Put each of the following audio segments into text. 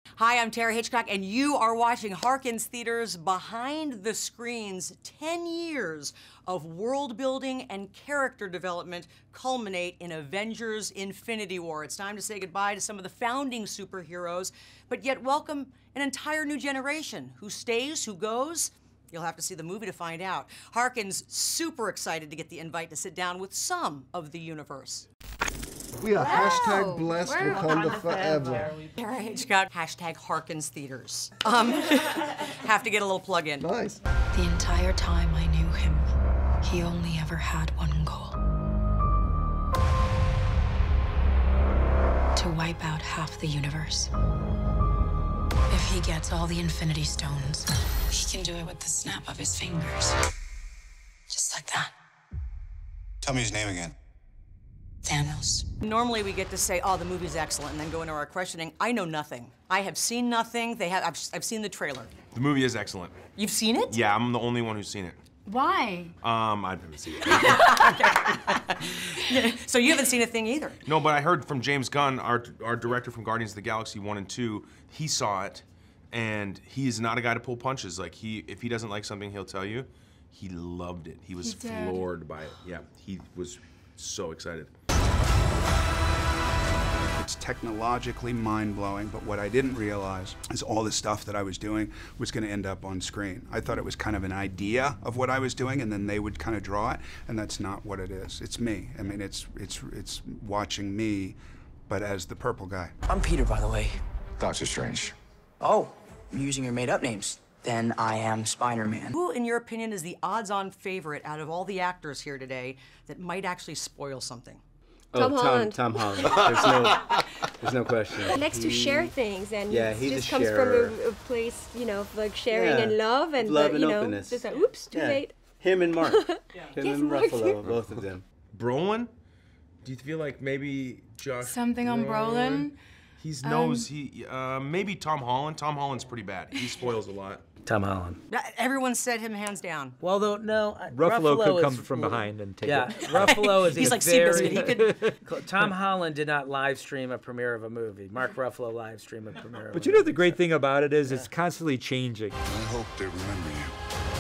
Hi, I'm Tara Hitchcock, and you are watching Harkins Theater's Behind the Screens. 10 years of world building and character development culminate in Avengers: Infinity War. It's time to say goodbye to some of the founding superheroes, but yet welcome an entire new generation. Who stays, who goes? You'll have to see the movie to find out. Harkins super excited to get the invite to sit down with some of the universe. We are hashtag blessed Wakanda forever. Tara Hitchcock, hashtag Harkins Theaters. Have to get a little plug in. Nice. The entire time I knew him, he only ever had one goal. To wipe out half the universe. If he gets all the Infinity Stones, he can do it with the snap of his fingers. Just like that. Tell me his name again. Thanos. Normally we get to say, oh, the movie's excellent, and then go into our questioning. I know nothing. I have seen nothing. I've seen the trailer. The movie is excellent. You've seen it? Yeah, I'm the only one who's seen it. Why? I've never seen it. So you haven't seen a thing either? No, but I heard from James Gunn, our director from Guardians of the Galaxy 1 and 2, he saw it, and he is not a guy to pull punches. Like, if he doesn't like something, he'll tell you. He loved it. He was floored by it. Yeah, he was so excited. It's technologically mind-blowing, but what I didn't realize is all the stuff that I was doing was going to end up on screen. I thought it was kind of an idea of what I was doing, and then they would kind of draw it, and that's not what it is. It's me. I mean, it's watching me, but as the purple guy. I'm Peter, by the way. Doctor Strange. Oh, you're using your made-up names. Then I am Spider-Man. Who, in your opinion, is the odds-on favorite out of all the actors here today that might actually spoil something? Tom Holland. Tom Holland. There's no question. He likes to share things, and yeah, he he's just a comes sharer. from a place, you know, of like sharing and love, and love but, and you know, openness. just like, oops, too late. Him and Mark. Him and Mark Ruffalo, too. both of them. Brolin? Do you feel like maybe Josh Something on Brolin? Maybe Tom Holland. Tom Holland's pretty bad. He spoils a lot. Tom Holland. Everyone said him hands down. Well, though, no. Ruffalo could come is- from behind and take it. Ruffalo is He's a like very... Seabiscuit. He could... Tom Holland did not live stream a premiere of a movie. Mark Ruffalo live streamed a premiere of a movie. But you know the great thing about it is it's constantly changing. I hope they remember you.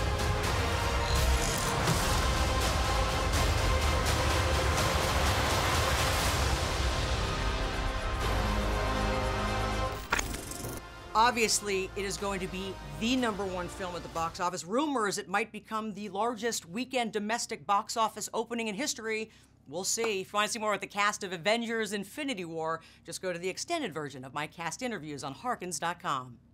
Obviously, it is going to be the #1 film at the box office. Rumors it might become the largest weekend domestic box office opening in history. We'll see. If you want to see more with the cast of Avengers: Infinity War, just go to the extended version of my cast interviews on Harkins.com.